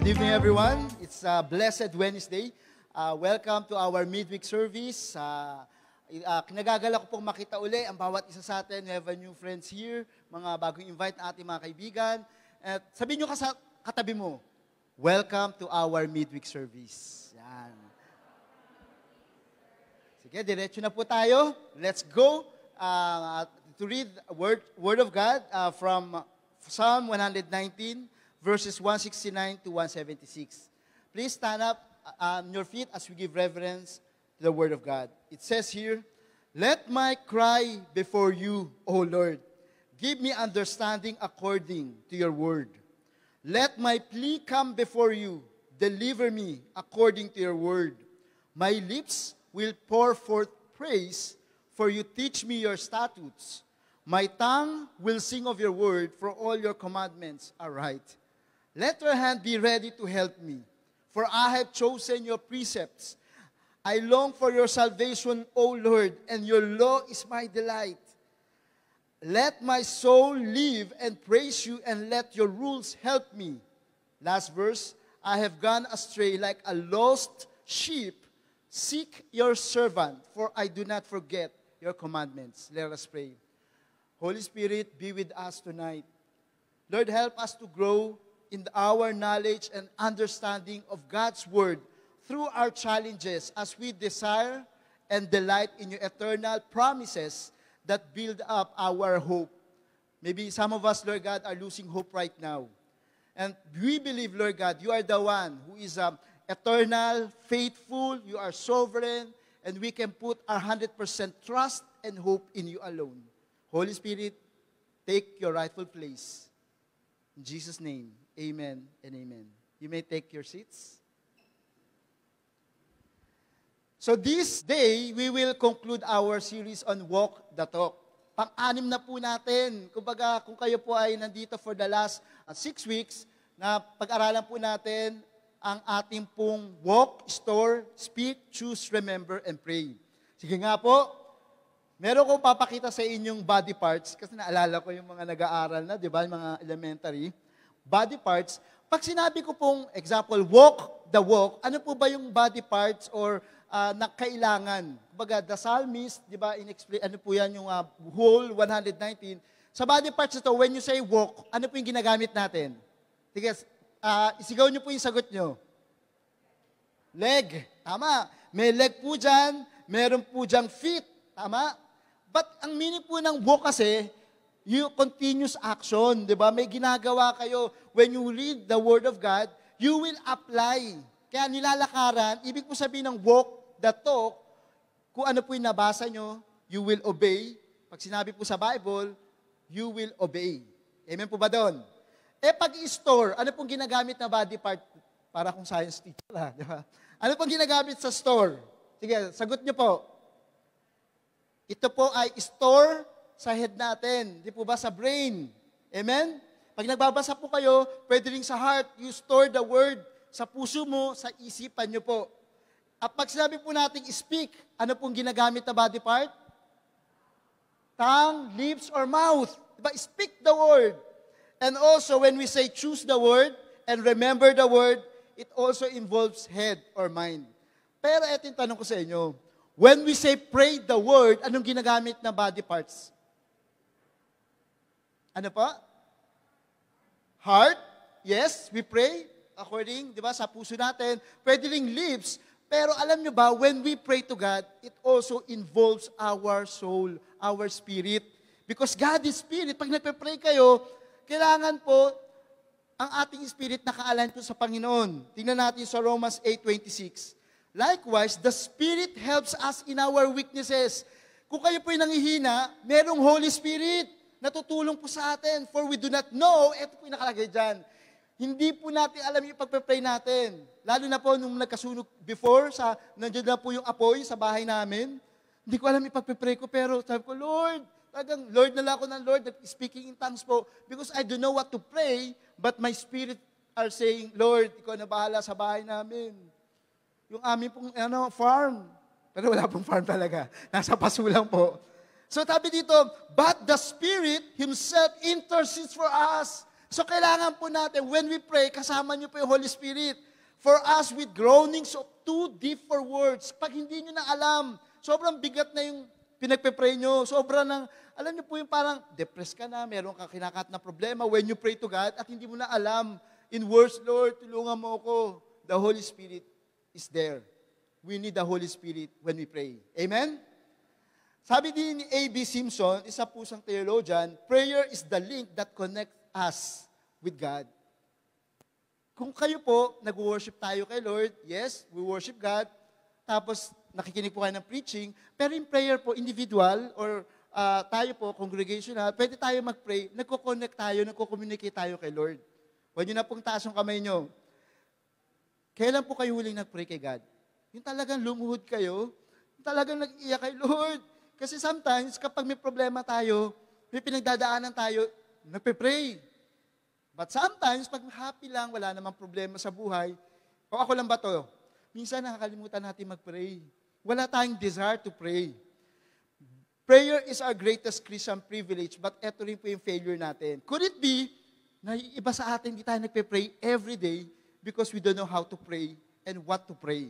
evening, everyone. It's a blessed Wednesday. Welcome to our midweek service. Kinagagala ko pong makita uli ang bawat isa sa atin. We have a new friends here, mga bagong invite na ating mga kaibigan. At sabihin nyo katabi mo, welcome to our midweek service. Yan. Sige, diretso na po tayo. Let's go to read Word of God from Psalm 119, verses 169 to 176. Please stand up on your feet as we give reverence to the Word of God. It says here, "Let my cry before you, O Lord. Give me understanding according to your word. Let my plea come before you. Deliver me according to your word. My lips will pour forth praise, for you teach me your statutes. My tongue will sing of your word, for all your commandments are right. Let your hand be ready to help me, for I have chosen your precepts. I long for your salvation, O Lord, and your law is my delight. Let my soul live and praise you, and let your rules help me." Last verse, "I have gone astray like a lost sheep. Seek your servant, for I do not forget your commandments." Let us pray. Holy Spirit, be with us tonight. Lord, help us to grow in our knowledge and understanding of God's Word through our challenges as we desire and delight in your eternal promises that build up our hope. Maybe some of us, Lord God, are losing hope right now. And we believe, Lord God, you are the one who is eternal, faithful, you are sovereign, and we can put our 100% trust and hope in you alone. Holy Spirit, take your rightful place. In Jesus' name, amen and amen. You may take your seats. So this day, we will conclude our series on Walk the Talk. Pang-anim na po natin. Kumbaga, kung kayo po ay nandito for the last 6 weeks, na pag-aralan po natin ang ating pong walk, store, speak, choose, remember, and pray. Sige nga po, meron kong papakita sa inyong body parts, kasi naalala ko yung mga nag-aaral na, di ba, yung mga elementary. Body parts, pag sinabi ko pong, example, walk the walk, ano po ba yung body parts or na kailangan? Kumbaga, the psalmist, di ba, in-explain, ano po yan yung whole 119. Sa body parts ito, when you say walk, ano po yung ginagamit natin? Sige, isigaw nyo po yung sagot nyo. Leg. Tama. May leg po dyan, meron po dyan feet. Tama. But ang meaning po ng walk kasi, you continuous action, di ba? May ginagawa kayo. When you read the Word of God, you will apply. Kaya nilalakaran, ibig po sabihin ng walk, the talk, kung ano po yung nabasa nyo, you will obey. Pag sinabi po sa Bible, you will obey. Amen po ba doon? Pag i-store, ano pong ginagamit na body part? Para kung science teacher, di ba? Ano pong ginagamit sa store? Sige, sagot nyo po. Ito po ay store sa head natin. Di po ba? Sa brain. Amen? Pag nagbabasa po kayo, pwede rin sa heart, you store the word sa puso mo, sa isipan nyo po. At pag sinabi po natin speak, ano pong ginagamit na body part? Tongue, lips, or mouth. Diba? Speak the word. And also, when we say choose the word and remember the word, it also involves head or mind. Pero ito yung tanong ko sa inyo. When we say pray the word, anong ginagamit na body parts? Ano po? Heart? Yes, we pray according, di ba, sa puso natin. Pwede ring lips. Pero alam nyo ba, when we pray to God, it also involves our soul, our spirit. Because God is spirit. Pag nagpe-pray kayo, kailangan po ang ating spirit nakaalign po sa Panginoon. Tingnan natin sa Romans 8:26. Likewise, the Spirit helps us in our weaknesses. Kung kayo po'y nanghihina, merong Holy Spirit na tutulong po sa atin. For we do not know, ito po'y nakalagay dyan. Hindi po natin alam yung pagpe-pray natin. Lalo na po nung nagkasunog before, nandiyan na po yung apoy sa bahay namin. Hindi ko alam yung pagpe-pray ko, pero sabi ko, Lord, talagang Lord na lang ako ng Lord, speaking in tongues po, because I don't know what to pray, but my spirit are saying, Lord, ikaw na bahala sa bahay namin. Yung aming pong farm. Pero wala pong farm talaga. Nasa paso lang po. So sabi dito, but the Spirit Himself intercedes for us. So kailangan po natin, when we pray, kasama niyo po yung Holy Spirit. For us with groanings of too deep for words. Pag hindi niyo na alam, sobrang bigat na yung pinagpe-pray niyo. Sobrang nang, alam niyo po yung parang depressed ka na, meron kang kinakat na problema when you pray to God at hindi mo na alam. In words, Lord, tulungan mo ako. The Holy Spirit is there. We need the Holy Spirit when we pray. Amen? Sabi din ni A.B. Simpson, isa po siyang theologian, prayer is the link that connects us with God. Kung kayo po, nag-worship tayo kay Lord, yes, we worship God, tapos nakikinig po kayo ng preaching, pero in prayer po, individual, or tayo po, congregational, pwede tayo mag-pray, nagko-connect tayo, nagko-communicate tayo kay Lord. Huwag nyo na pong taas yung kamay nyo. Kailan po kayo huling nag-pray kay God? Yung talagang lumuhod kayo, yung talagang nag-iyak kay Lord. Kasi sometimes, kapag may problema tayo, may pinagdadaanan tayo, nagpe-pray. But sometimes, pag happy lang, wala namang problema sa buhay, o ako lang ba to? Minsan nakakalimutan natin mag-pray. Wala tayong desire to pray. Prayer is our greatest Christian privilege, but eto rin po yung failure natin. Could it be na iba sa atin, di tayo nagpe-pray every day because we don't know how to pray and what to pray?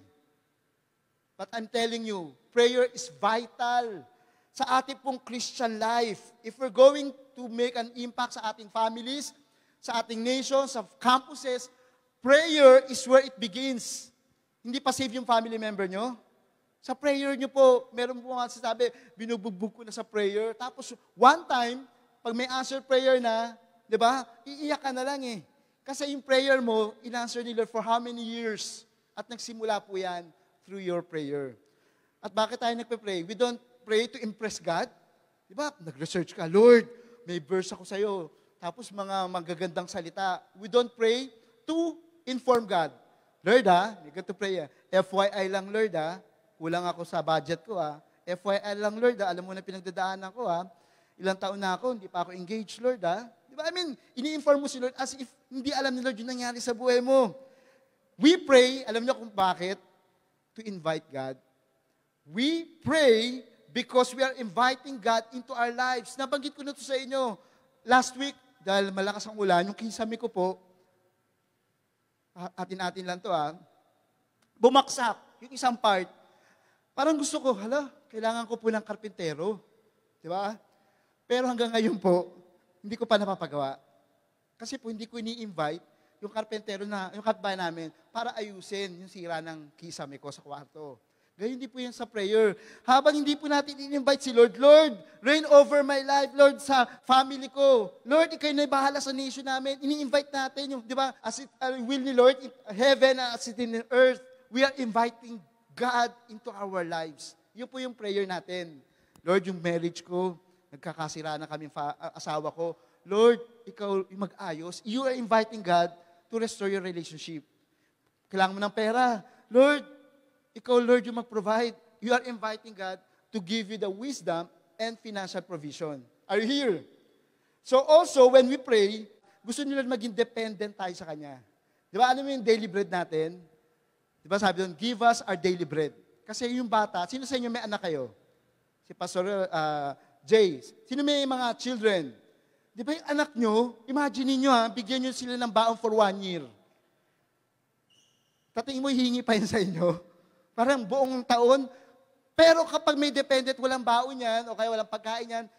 But I'm telling you, prayer is vital sa ating pong Christian life. If we're going to make an impact sa ating families, sa ating nations, sa campuses, prayer is where it begins. Hindi pa save yung family member nyo. Sa prayer nyo po, meron po nga sasabi, binubugbog ko na sa prayer. Tapos, one time, pag may answer prayer na, di ba, iiyak ka na lang eh. Kasi yung prayer mo, in-answer ni Lord for how many years? At nagsimula po yan through your prayer. At bakit tayo nagpe-pray? We don't pray to impress God. Di ba? Nag-research ka, Lord, may verse ako sa'yo. Tapos mga magagandang salita. We don't pray to inform God. Lord, you got to pray. FYI lang, Lord, kulang ako sa budget ko, FYI lang, Lord, alam mo na pinagdadaanan ko, ilang taon na ako, hindi pa ako engaged, Lord, Di ba? I mean, ini-inform mo si Lord as if hindi alam ni Lord yung nangyari sa buhay mo. We pray, alam niyo kung bakit? To invite God. We pray because we are inviting God into our lives. Nabanggit ko na ito sa inyo. Last week, dahil malakas ang ulan, yung kisame ko po, atin-atin lang to bumaksak, yung isang part. Parang gusto ko, kailangan ko po ng karpintero. Di ba? Pero hanggang ngayon po, hindi ko pa napapagawa. Kasi po, hindi ko ini-invite yung karpentero yung kapitbahay namin para ayusin yung sira ng kisame ko sa kwarto. Gayun hindi po yan sa prayer. Habang hindi po natin in-invite si Lord, Lord, reign over my life, Lord, sa family ko. Lord, ikaw na bahala sa nation namin. Ini-invite natin yung, di ba, as it will ni Lord, in heaven as it in earth, we are inviting God into our lives. Yun po yung prayer natin. Lord, yung marriage ko, nagkakasira na kami asawa ko. Lord, ikaw yung mag-ayos. You are inviting God to restore your relationship. Kailangan mo ng pera. Lord, ikaw, Lord, yung mag-provide. You are inviting God to give you the wisdom and financial provision. Are you here? So also, when we pray, gusto nila maging dependent tayo sa Kanya. Di ba, alam mo yung daily bread natin? Di ba sabi doon, give us our daily bread. Kasi yung bata, sino sa inyo may anak kayo? Si Pastor Jay. Sino may mga children? Di ba yung anak nyo, imagine niyo bigyan nyo sila ng baon for 1 year. Tatingin mo, hihingi pa yun sa inyo. Parang buong taon. Pero kapag may dependent, walang baon yan, o kaya walang pagkain yan,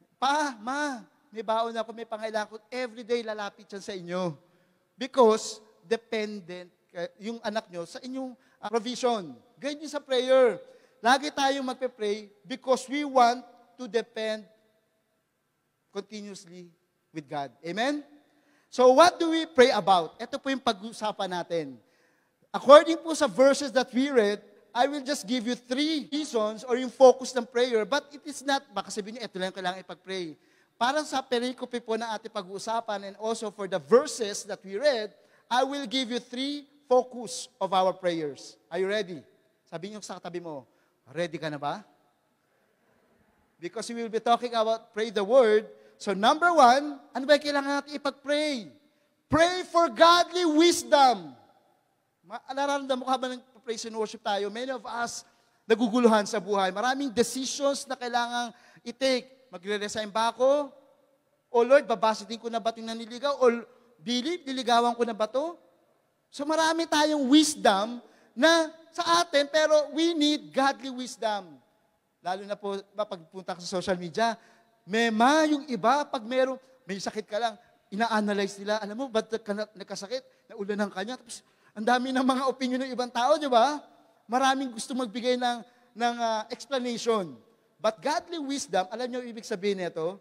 may baon ako, may pangailangan ko, everyday lalapit yan sa inyo. Because dependent yung anak nyo sa inyong provision. Ganyan sa prayer. Lagi tayong magpe-pray because we want to depend continuously with God. Amen? So what do we pray about? Ito po yung pag-usapan natin. According po sa verses that we read, I will just give you 3 reasons or yung focus ng prayer, but it is not, baka sabihin niyo, ito lang kailangan ipag-pray. Para sa perikope po na ating pag-uusapan and also for the verses that we read, I will give you 3 focus of our prayers. Are you ready? Sabi niyo sa katabi mo, ready ka na ba? Because we will be talking about pray the word. So number 1, ano ba kailangan natin ipag-pray? Pray for godly wisdom. Nararamdaman mo ka ba ng praise and worship tayo? Many of us naguguluhan sa buhay. Maraming decisions na kailangang i-take. Magre-resign ba ako? O Lord, babasitin ko na ba itong naniligaw? O Billy, niligawan ko na ba ito? So marami tayong wisdom na sa atin, pero we need godly wisdom. Lalo na po, pagpunta ka sa social media, yung iba, pag may sakit ka lang, ina-analyze nila, alam mo, ba't ka nagkasakit? Naulanan ka niya. Tapos, ang dami ng mga opinion ng ibang tao, di ba? Maraming gusto magbigay ng explanation. But godly wisdom, alam niyo ibig sabihin nito?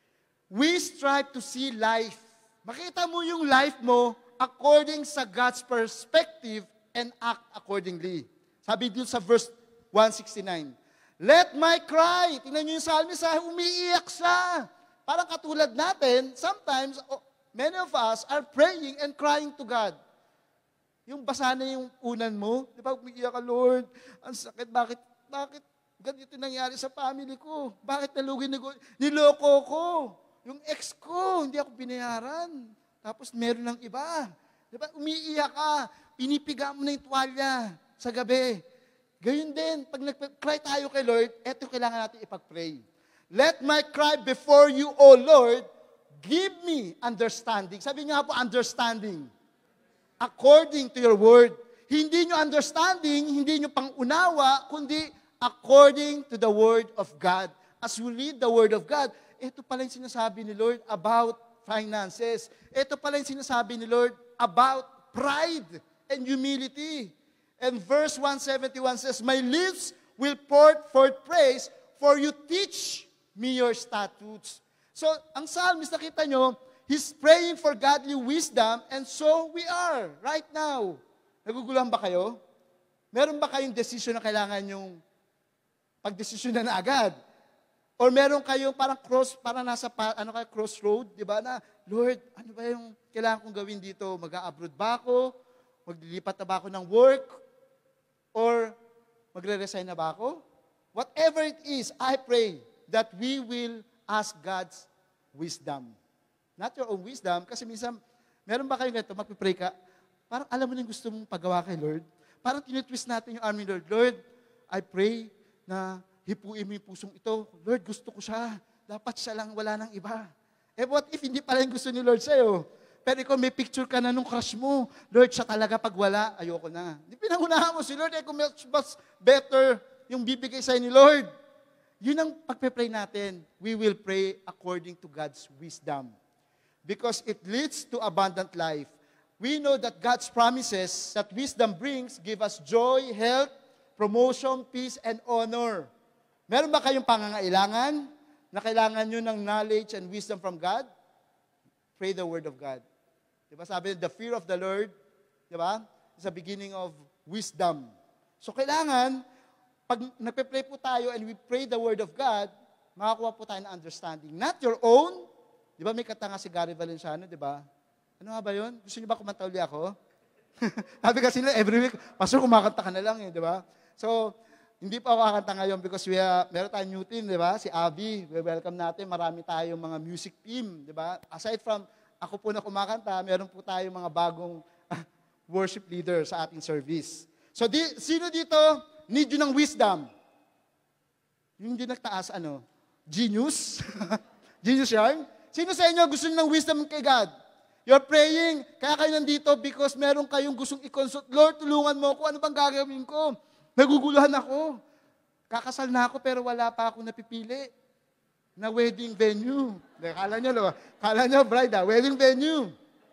We strive to see life. Makita mo yung life mo according sa God's perspective and act accordingly. Sabi dito sa verse 169, let my cry. Tingnan niyo yung psalmist, umiiyak siya. Parang katulad natin, sometimes, many of us are praying and crying to God. Yung basa na yung unan mo, di ba, umiiyak ka, Lord, ang sakit, bakit ganito nangyari sa family ko? Bakit niloko ko? Yung ex ko, hindi ako binayaran. Tapos meron ng iba. Di ba, umiiyak ka, pinipiga mo na yung tuwalya sa gabi. Gayun din, pag nag-cry tayo kay Lord, eto kailangan natin ipag-pray. Let my cry before you, O Lord, give me understanding. Sabi nga po, understanding. According to your word. Hindi nyo understanding, hindi nyo pangunawa, kundi according to the word of God. As we read the word of God, ito pala yung sinasabi ni Lord about finances. Ito pala yung sinasabi ni Lord about pride and humility. And verse 171 says, my lips will pour forth praise, for you teach me your statutes. So, ang psalmist, nakita nyo, he's praying for godly wisdom, and so we are, right now. Naguguluhan ba kayo? Meron ba kayong decision na kailangan yung pagdesisyon na agad? Or meron kayong parang nasa crossroad, di ba, na, Lord, ano ba yung kailangan kong gawin dito? Mag-a-abroad ba ako? Maglilipat na ba ako ng work? Or magre-resign na ba ako? Whatever it is, I pray that we will ask God's wisdom. Not your own wisdom, kasi minsan, meron ba kayong ganito, magpipray ka, parang alam mo na yung gusto mong pagawa kay Lord. Parang tinitwist natin yung arm ni Lord. Lord, I pray na hipuin mo yung pusong ito. Lord, gusto ko siya. Dapat siya lang, wala nang iba. Eh what if hindi pala yung gusto ni Lord sa'yo? Pero ikaw may picture ka na nung crush mo. Lord, siya talaga pag wala, ayoko na. Hindi pinangunahan mo si Lord, kung mas better yung bibigay sa'yo ni Lord. Yun ang pagpe-pray natin. We will pray according to God's wisdom. Because it leads to abundant life. We know that God's promises that wisdom brings give us joy, health, promotion, peace, and honor. Meron ba kayong pangangailangan na kailangan nyo ng knowledge and wisdom from God? Pray the word of God. Diba sabi, the fear of the Lord, diba, is the beginning of wisdom. So kailangan, pag nagpe-pray po tayo and we pray the word of God, makakuha po tayo ng understanding. Not your own. Di ba may kata nga si Gary Valenciano, di ba? Ano nga ba yun? Gusto niyo ba kumanta uli ako? Sabi kasi nila, every week, Pastor, kumakanta ka na lang di ba? So, hindi pa ako kakanta ngayon because meron tayong new team, di ba? Si Abby, we welcome natin. Marami tayong mga music team, di ba? Aside from ako po na kumakanta, meron po tayong mga bagong worship leader sa ating service. So, sino dito need yun ng wisdom? Yung hindi nagtaas, Genius? Genius yarn? Sino sa inyo gusto niyo ng wisdom kay God? You're praying, kaya kayo nandito because meron kayong gustong i-consult. Lord, tulungan mo ako, ano bang gagawin ko? Naguguluhan ako. Kakasal na ako pero wala pa ako napipili na wedding venue. Kala nyo, bride, wedding venue.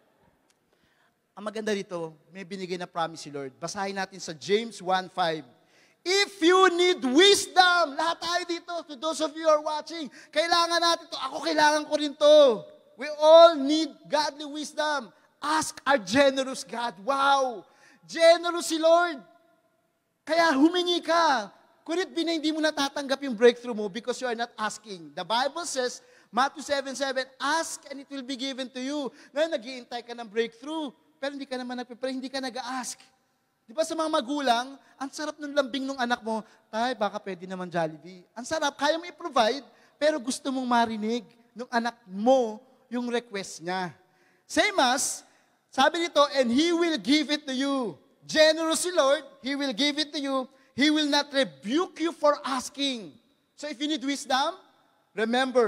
Ang maganda dito, may binigay na promise si Lord. Basahin natin sa James 1:5. If you need wisdom, lahat tayo dito, to those of you who are watching, kailangan natin to. Ako kailangan ko rin to. We all need godly wisdom. Ask our generous God. Wow! Generous si Lord. Kaya humingi ka. Kunit na hindi mo natatanggap yung breakthrough mo because you are not asking. The Bible says, Matthew 7:7, ask and it will be given to you. Ngayon, nag-iintay ka ng breakthrough, pero hindi ka naman nagpipray, hindi ka nag-ask. Di ba sa mga magulang, ang sarap ng lambing ng anak mo, tay, baka pwede naman Jollibee. Ang sarap, kaya mo i-provide, pero gusto mong marinig ng anak mo yung request niya. Same as, sabi nito, and He will give it to you. Generous si Lord, He will give it to you. He will not rebuke you for asking. So if you need wisdom, remember,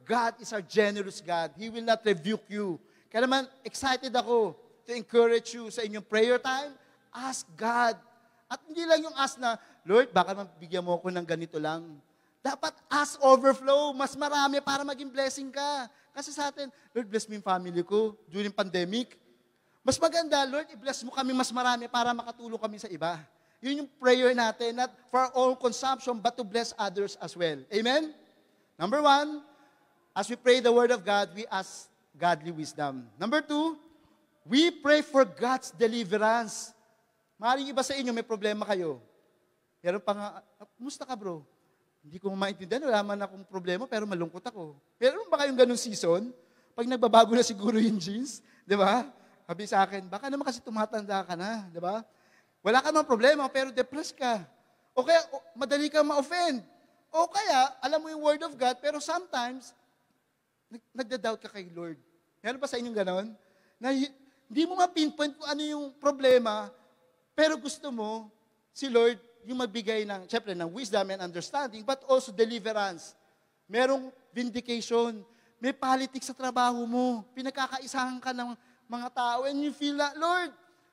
God is our generous God. He will not rebuke you. Kaya naman, excited ako to encourage you sa inyong prayer time. Ask God. At hindi lang yung ask na, Lord, baka mabigyan mo ako ng ganito lang. Dapat ask overflow, mas marami para maging blessing ka. Kasi sa atin, Lord, bless mo yung family ko during pandemic. Mas maganda, Lord, i-bless mo kami mas marami para makatulong kami sa iba. Yun yung prayer natin, not for our own consumption, but to bless others as well. Amen? Number 1, as we pray the Word of God, we ask godly wisdom. Number 2, we pray for God's deliverance. Maaaring iba sa inyo, may problema kayo. Pero kumusta ka bro? Hindi ko maintindihan, wala man akong problema, pero malungkot ako. Pero ba kayong ganung season? Pag nagbabago na siguro yung jeans, di ba? Sabi sa akin, baka naman kasi tumatanda ka na, di ba? Wala ka mang problema, pero depressed ka. O kaya, madali kang ma-offend. O kaya, alam mo yung Word of God, pero sometimes, nagda-doubt ka kay Lord. Meron pa sa inyong ganon? Na hindi mo ma-pinpoint kung ano yung problema, pero gusto mo, si Lord, yung magbigay ng, syempre, ng wisdom and understanding, but also deliverance. Merong vindication. May politics sa trabaho mo. Pinagkakaisahan ka ng mga tao, and you feel na, Lord,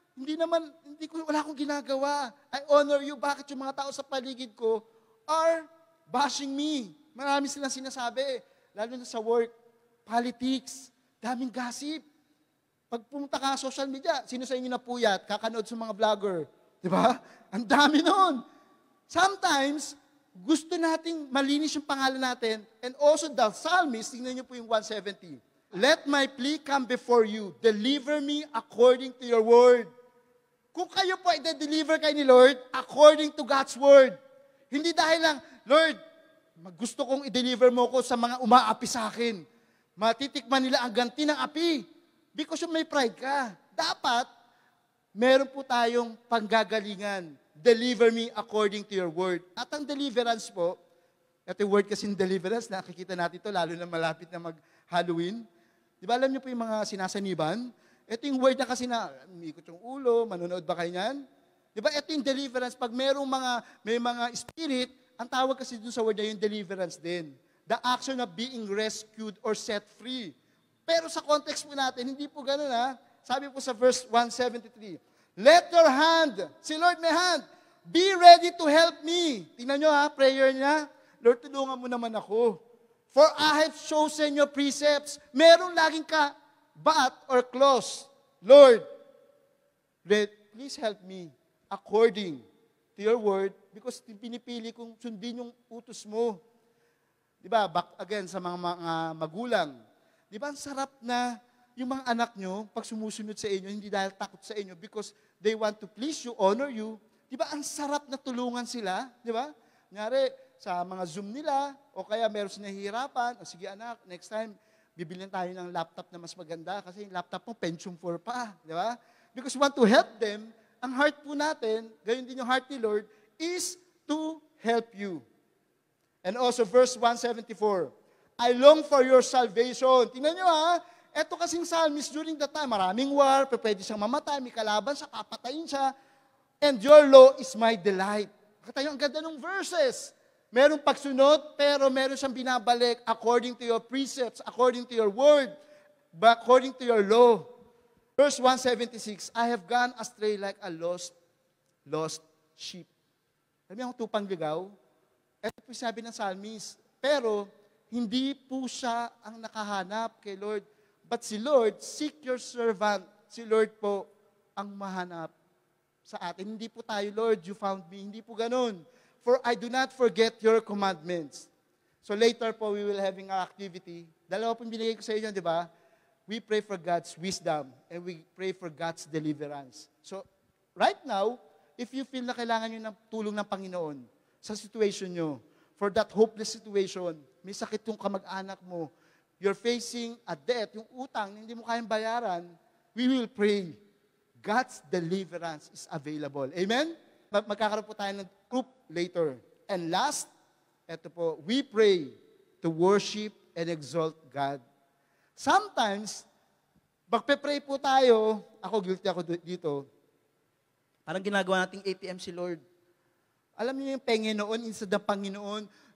wala akong ginagawa. I honor you. Bakit yung mga tao sa paligid ko are bashing me? Marami silang sinasabi. Lalo na sa work, politics, daming gossip. Pag pumunta ka sa social media, sino sa inyo napuyat, kakanood sa mga vlogger? Di ba? Ang dami nun. Sometimes, gusto nating malinis yung pangalan natin, and also the psalmist, tingnan niyo po yung 170. Let my plea come before you. Deliver me according to your word. Kung kayo po i-deliver kayo ni Lord, according to God's word. Hindi dahil lang, Lord, gusto kong i-deliver mo ko sa mga umaapi sa akin. Matitikman nila ang ganti ng api. Because may pride ka. Dapat, meron po tayong panggagalingan. Deliver me according to your word. At ang deliverance po, at yung word kasing deliverance, nakikita natin ito, lalo na malapit na mag-Halloween. Di ba alam niyo po yung mga sinasaniban? Ito yung word na kasi na, umikot yung ulo, manonood ba kayo niyan? Di ba? Ito yung deliverance. Pag may mga spirit, ang tawag kasi dun sa word na yung deliverance din. The action of being rescued or set free. Pero sa context po natin, hindi po ganun ha. Sabi po sa verse 173, let your hand, si Lord may hand, be ready to help me. Tingnan nyo ha, prayer niya. Lord, tulungan mo naman ako. For I have chosen your precepts. Merong laging ka, but or close. Lord, please help me according to your word because pinipili kong sundin yung utos mo. Di ba? Back again sa mga magulang. Di ba? Ang sarap na yung mga anak nyo, pag sumusunod sa inyo, hindi dahil takot sa inyo because they want to please you, honor you. Di ba? Ang sarap na tulungan sila. Di ba? Kunyari, sa mga Zoom nila, o kaya meron silang nahihirapan, o sige anak, next time, bibilin tayo ng laptop na mas maganda kasi yung laptop mo, Pentium 4 pa. Di ba? Because we want to help them. Ang heart po natin, gayon din yung heart ni Lord, is to help you. And also verse 174, I long for your salvation. Tingnan nyo ha, eto kasing psalmist during that time, maraming war, pwede siyang mamatay, may kalaban siya, papatayin siya, and your law is my delight. Katayo, ang ganda ng verses. Merong pagsunod, pero meron siyang binabalik according to your precepts, according to your word, but according to your law. Verse 176, I have gone astray like a lost sheep. Sabi ang tupang ligaw, ito po sabi ng psalmist, pero hindi po siya ang nakahanap kay Lord, but si Lord, seek your servant. Si Lord po ang mahanap sa atin. Hindi po tayo, Lord, you found me. Hindi po ganun. For I do not forget your commandments. So later po, we will having our activity. Dalawa po binigay ko sa inyo, di ba? We pray for God's wisdom and we pray for God's deliverance. So right now, if you feel na kailangan nyo ng tulong ng Panginoon sa situation nyo, for that hopeless situation, may sakit yung kamag-anak mo, you're facing a debt, yung utang, hindi mo kayang bayaran, we will pray. God's deliverance is available. Amen? Magkakaroon po tayo ng group later. And last, eto po, we pray to worship and exalt God. Sometimes, magpe-pray po tayo, guilty ako dito, parang ginagawa nating ATM si Lord. Alam niyo yung Panginoon, instead ng Panginoon,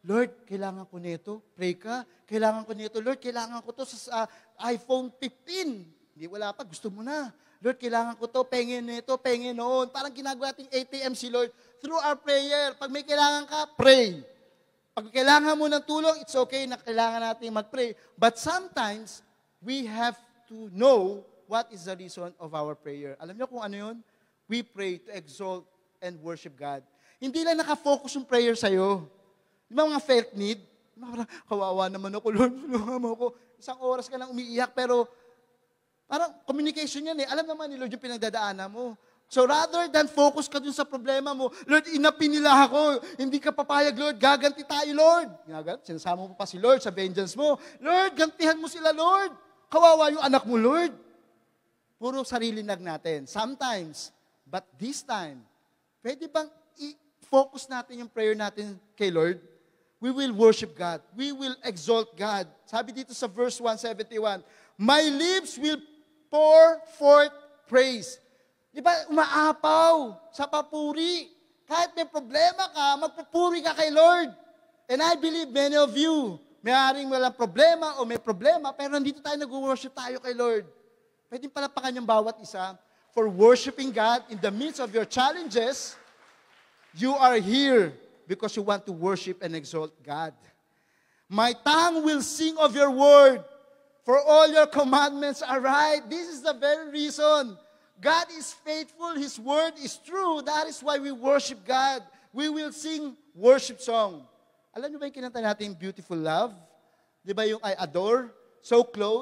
Lord, kailangan ko nito. Pray ka. Kailangan ko nito. Lord, kailangan ko to sa iPhone 15. Hindi, wala pa. Gusto mo na. Lord, kailangan ko to. Pengin nito, pengin noon. Parang ginagawa nating ATM si Lord through our prayer. Pag may kailangan ka, pray. Pag kailangan mo ng tulong, it's okay na kailangan natin mag-pray. But sometimes, we have to know what is the reason of our prayer. Alam niyo kung ano yun? We pray to exalt and worship God. Hindi lang nakafocus yung prayer sa'yo. Di ba mga felt need? Parang, kawawa naman ako, Lord, tulungan mo ako. Isang oras ka lang umiiyak, pero parang communication yan eh. Alam naman ni Lord yung pinagdadaanan mo. So rather than focus ka dun sa problema mo, Lord, inapin nila ako. Hindi ka papayag, Lord. Gaganti tayo, Lord. Sinasama mo pa si Lord sa vengeance mo. Lord, gantihan mo sila, Lord. Kawawa yung anak mo, Lord. Puro sarili lang natin. Sometimes, but this time, pwede bang i-focus natin yung prayer natin kay Lord? We will worship God. We will exalt God. Sabi dito sa verse 171, my lips will pour forth praise. Di ba, umaapaw sa papuri. Kahit may problema ka, magpupuri ka kay Lord. And I believe many of you, maaaring walang problema o may problema, pero nandito tayo nag-worship tayo kay Lord. Pwede palapakan yung bawat isa for worshiping God in the midst of your challenges. You are here because you want to worship and exalt God. My tongue will sing of your word, for all your commandments are right. This is the very reason. God is faithful. His word is true. That is why we worship God. We will sing worship song. Alam niyo ba yung kinanta natin, Beautiful Love? Di ba yung I adore? So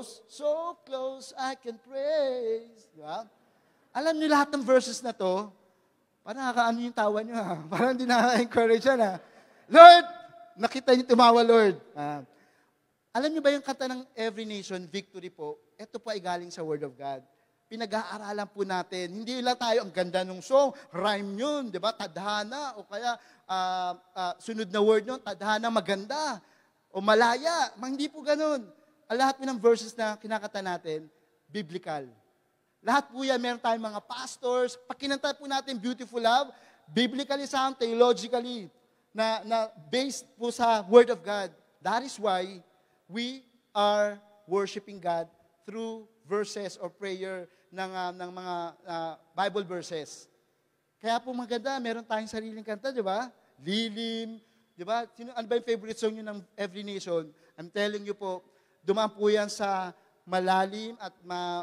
close, I can praise. Diba? Alam niyo lahat ng verses na to, parang nakakaano yung tawa niyo ha. Parang hindi na-encourage yan ha. Lord, nakita niyo tumawa, Lord. Alam niyo ba yung kanta ng Every Nation, Victory po, ito po ay galing sa Word of God. Pinag-aaralan po natin. Hindi lang tayo, ang ganda ng song, rhyme yun, di ba? Tadhana, o kaya sunod na word yun, tadhana maganda, o malaya. Hindi po ganun. Lahat ng verses na kinakata natin, biblical. Lahat po yan, meron tayong mga pastors. Pag kinanta po natin Beautiful Love, biblically sound, theologically, na based po sa Word of God. That is why we are worshiping God through verses or prayer ng mga Bible verses. Kaya po maganda, meron tayong sariling kanta, di ba? Lilim, di ba? Ano ba yung favorite song nyo ng Every Nation? I'm telling you po, dumaan po yan sa malalim at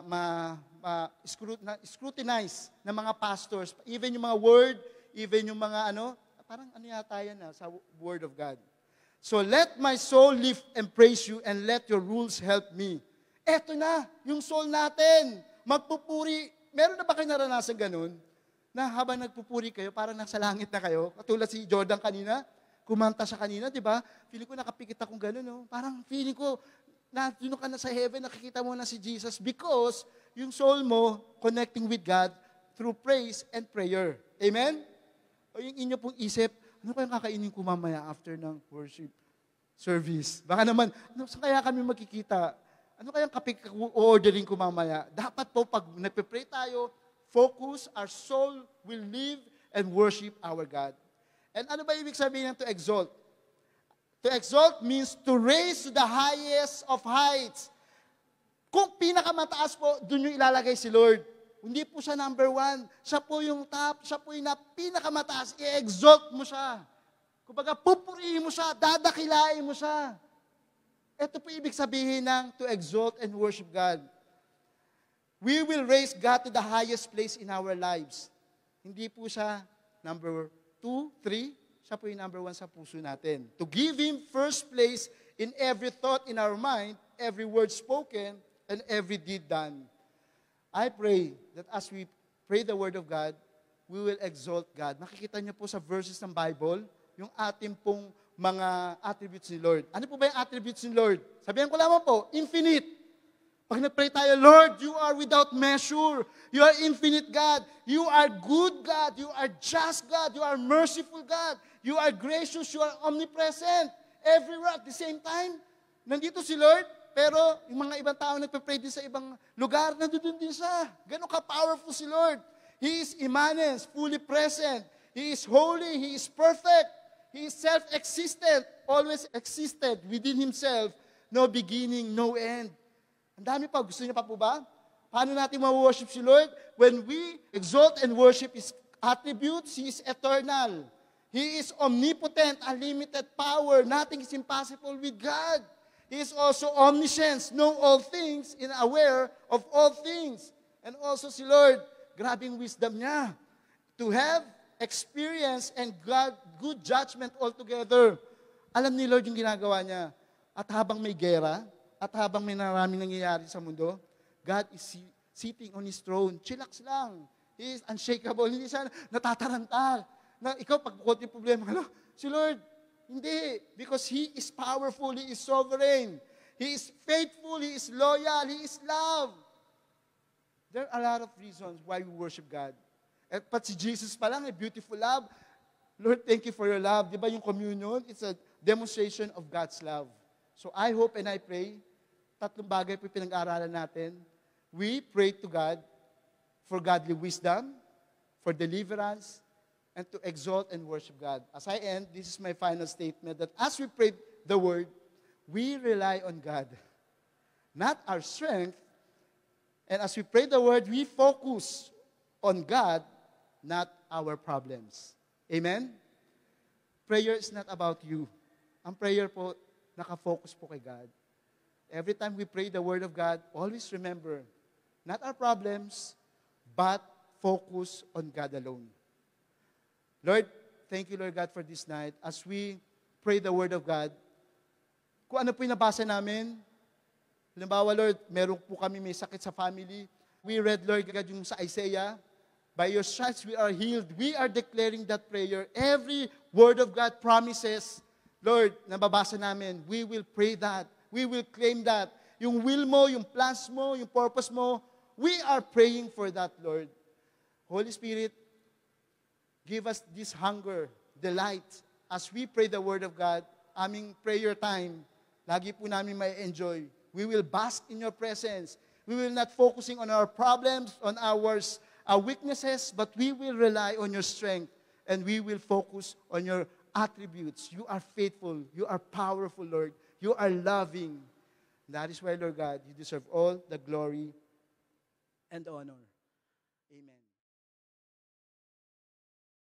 scrutinize ng mga pastors. Even yung mga word, even yung mga parang yata yan sa Word of God. So let my soul live and praise you and let your rules help me. Eto na, yung soul natin, magpupuri. Meron na ba kayo naranasan ganun? Na habang nagpupuri kayo, parang nasa langit na kayo. Katulad si Jordan kanina, kumanta siya kanina, di ba? Feeling ko nakapikit akong ganun. No? Parang feeling ko, yun ka na sa heaven, nakikita mo na si Jesus because yung soul mo connecting with God through praise and prayer. Amen? O yung inyo pong isip, ano kayong kakainin ko mamaya after ng worship service? Baka naman, saan kaya kami magkikita? Ano kayang kape ordering ko mamaya? Dapat po, pag nagpe-pray tayo, focus, our soul will live and worship our God. And ano ba ibig sabihin ng to exalt? To exalt means to raise to the highest of heights. Kung pinakamataas po, doon yung ilalagay si Lord. Hindi po siya number one. Siya po yung top, siya po yung pinakamataas. I-exalt mo siya. Kumbaga, pupurihin mo siya, dadakilain mo siya. Ito po ibig sabihin ng to exalt and worship God. We will raise God to the highest place in our lives. Hindi po siya number 2, 3. Siya po yung number 1 sa puso natin. To give Him first place in every thought in our mind, every word spoken, and every deed done. I pray that as we pray the Word of God, we will exalt God. Nakikita niyo po sa verses ng Bible, yung ating pong mga attributes ni Lord. Ano po ba yung attributes ni Lord? Sabihan ko lamang po, infinite. Pag nag-pray tayo, Lord, you are without measure. You are infinite God. You are good God. You are just God. You are merciful God. You are gracious. You are omnipresent. Everywhere at the same time. Nandito si Lord, pero yung mga ibang tao nagpe-pray din sa ibang lugar, nandun din siya. Ganon ka-powerful si Lord. He is immanent, fully present. He is holy. He is perfect. He is self-existent, always existed within Himself, no beginning, no end. Ang dami pa. Gusto niyo pa po ba? Paano natin ma-worship si Lord? When we exalt and worship His attributes, He is eternal. He is omnipotent, unlimited power. Nothing is impossible with God. He is also omniscient, know all things, and aware of all things. And also si Lord, grabing wisdom niya to have experience and good judgment altogether. Alam ni Lord yung ginagawa niya. At habang may gera, at habang may maraming nangyayari sa mundo, God is sitting on His throne. Chillax lang. He is unshakable. Hindi siya natataranta. Na ikaw, pag bukod yung problema, si Lord, hindi. Because He is powerful. He is sovereign. He is faithful. He is loyal. He is love. There are a lot of reasons why we worship God. At pat si Jesus pa lang, beautiful love. Lord, thank you for your love. Di ba yung communion? It's a demonstration of God's love. So I hope and I pray, tatlong bagay po pinag-aaralan natin. We pray to God for godly wisdom, for deliverance, and to exalt and worship God. As I end, this is my final statement, that as we pray the Word, we rely on God, not our strength. And as we pray the Word, we focus on God, not our problems. Amen? Prayer is not about you. Ang prayer po, nakafocus po kay God. Every time we pray the Word of God, always remember, not our problems, but focus on God alone. Lord, thank you, Lord God, for this night. As we pray the Word of God, kung ano po yung nabasa namin, halimbawa, Lord, meron po kami may sakit sa family. We read, Lord God, yung sa Isaiah, by your stripes we are healed. We are declaring that prayer. Every Word of God promises, Lord, nababasa namin, we will pray that. We will claim that. Yung will mo, yung plans mo, yung purpose mo, we are praying for that, Lord. Holy Spirit, give us this hunger, delight, as we pray the Word of God, aming prayer time, lagi po namin may enjoy. We will bask in your presence. We will not focusing on our problems, on our weaknesses, but we will rely on your strength, and we will focus on your attributes. You are faithful. You are powerful, Lord. You are loving. That is why, Lord God, you deserve all the glory and honor.